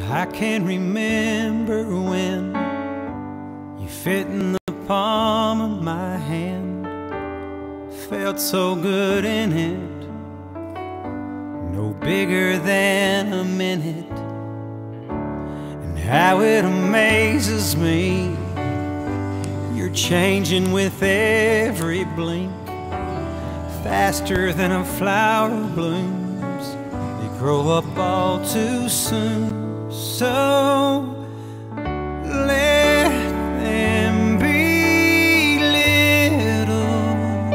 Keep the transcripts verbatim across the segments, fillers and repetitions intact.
I can remember when you fit in the palm of my hand. Felt so good in it, no bigger than a minute. And how it amazes me, you're changing with every blink, faster than a flower blooms. They grow up all too soon. So let them be little,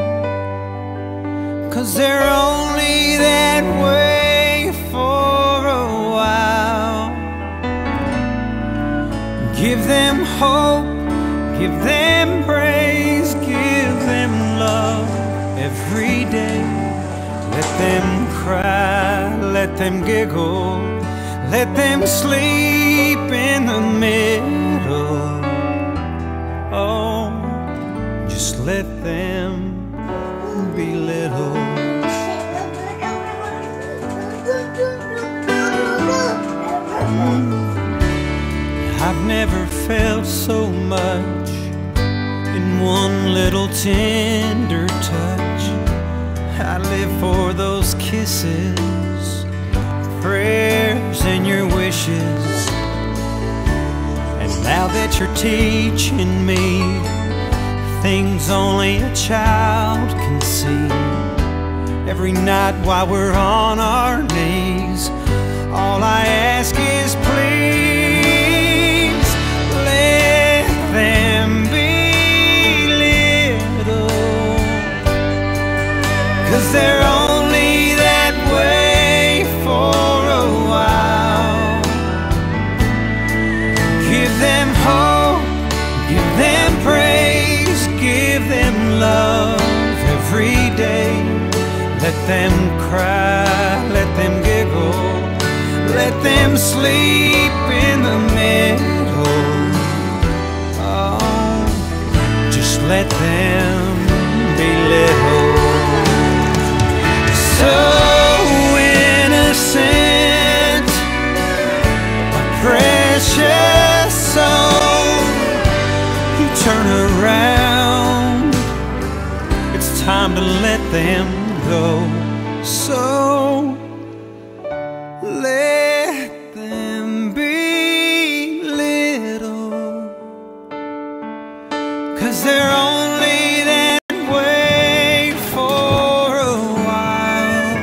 'cause they're only that way for a while. Give them hope, give them praise, give them love every day. Let them cry, let them giggle, let them sleep in the middle. Oh, just let them be little. I've never felt so much in one little tender touch. I live for those kisses, prayers and your wishes. And now that you're teaching me things only a child can see, every night while we're on our knees, all I ask is please let them be little, 'cause they're only that way for a while. Give them hope, give them praise, give them love every day. Let them cry, let them giggle, let them sleep in the middle. Oh, just let them be little. So innocent, a precious soul. You turn around, it's time to let them go. So let them be little, 'cause they're only that way for a while.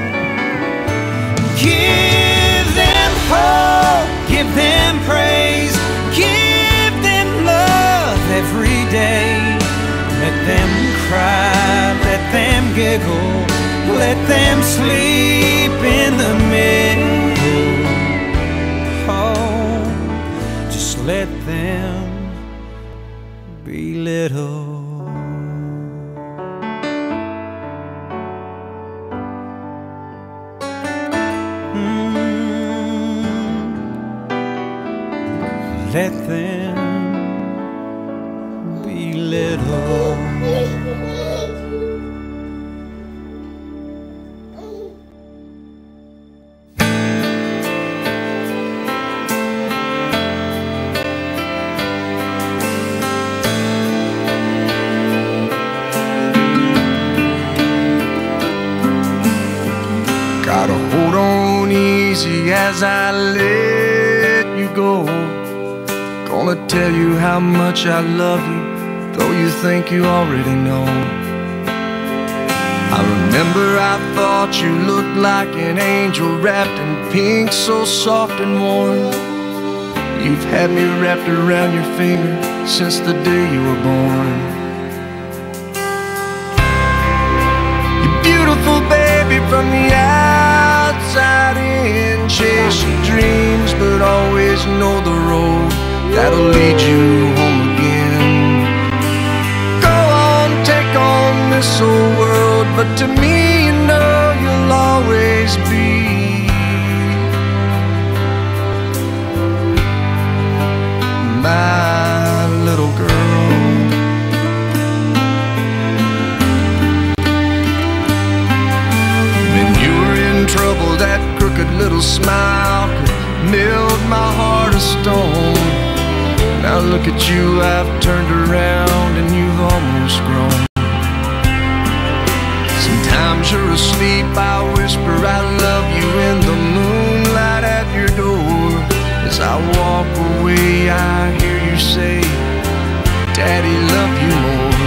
Give them hope, give them praise, give them love every day. Let them cry, let them giggle, let them sleep in the middle. Oh, just let them be little. Mm, let them be little. Gotta hold on easy as I let you go. Gonna tell you how much I love you, though you think you already know. I remember I thought you looked like an angel wrapped in pink, so soft and warm. You've had me wrapped around your finger since the day you were born. You're beautiful, baby, from the outside in. Chase your dreams, but always know the road that'll lead you home again. Go on, take on this old world, but to me, you know you'll always be my little girl. When you were in trouble, that crooked little smile could melt my heart look at you, I've turned around and you've almost grown. Sometimes you're asleep, I whisper I love you in the moonlight at your door. As I walk away, I hear you say, Daddy, love you more.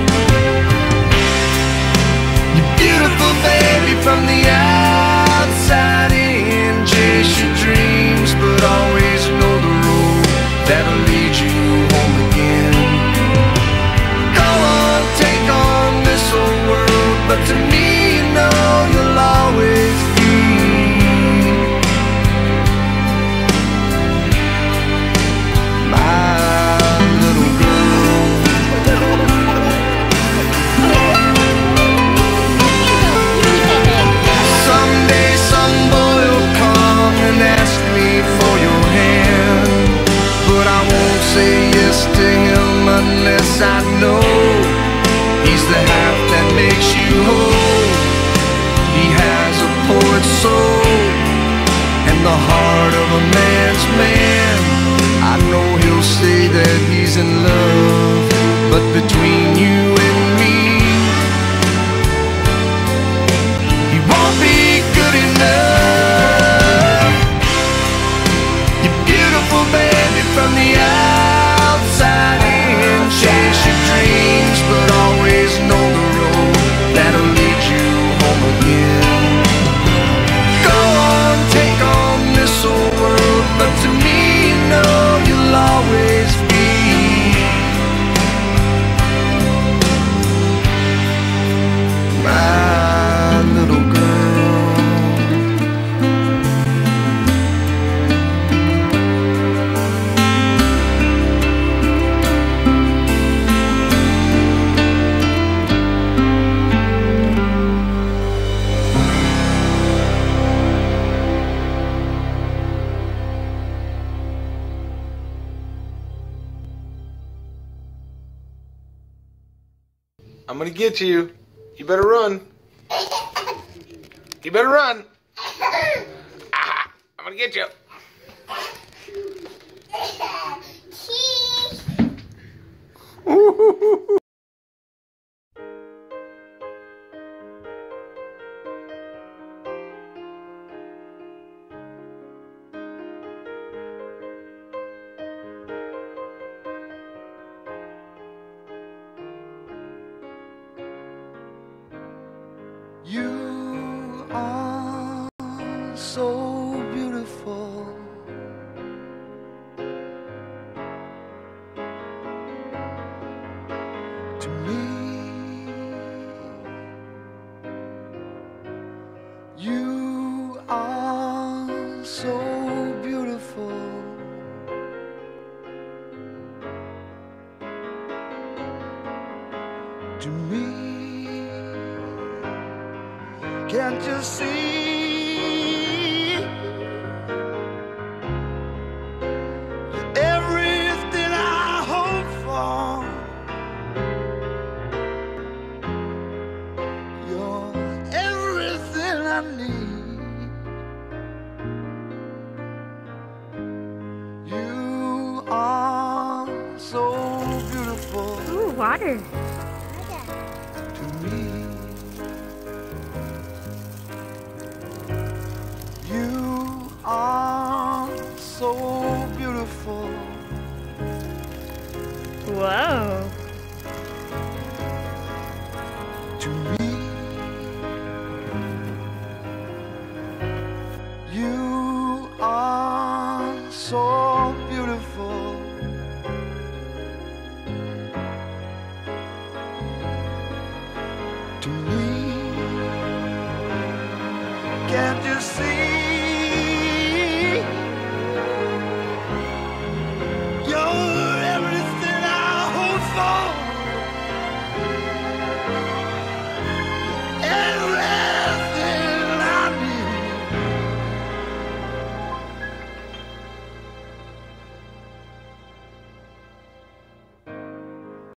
You're beautiful, baby, from the outside in. Chase your dreams, but always know the road that'll lead you home again. Go on, take on this old world, but to me, you know you'll always be my little girl. Someday some boy will come and ask me for your hand, but I won't say yes to him unless I know he's the half that makes you whole. He has a poet's soul and the heart of a man's man. I know he'll say that he's in love, but between you and me, he won't be good enough. You're beautiful, baby, from the outside in. Chase your dreams, but always know the road that'll lead you home again. Go on, take on this old world, but to me, you know you'll always be my little girl. I'm gonna get you. You better run. You better run. Ah, I'm gonna get you. You are so beautiful. To me, you are so beautiful. To me, can't you see? You're everything I hope for. You're everything I need. You are so beautiful. Ooh, water. To me. You are so beautiful. Whoa. To me, you are so